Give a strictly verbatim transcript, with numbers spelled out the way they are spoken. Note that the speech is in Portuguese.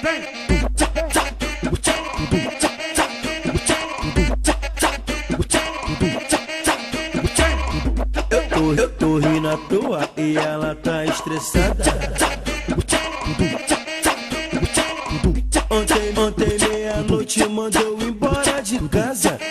Eu tô rindo à toa e ela tá estressada. Ontem, ontem meia-noite mandou embora de casa.